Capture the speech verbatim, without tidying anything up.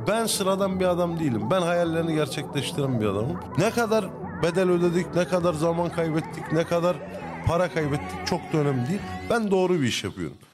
Ben sıradan bir adam değilim. Ben hayallerini gerçekleştiren bir adamım. Ne kadar bedel ödedik, ne kadar zaman kaybettik, ne kadar para kaybettik çok da önemli değil. Ben doğru bir iş yapıyorum.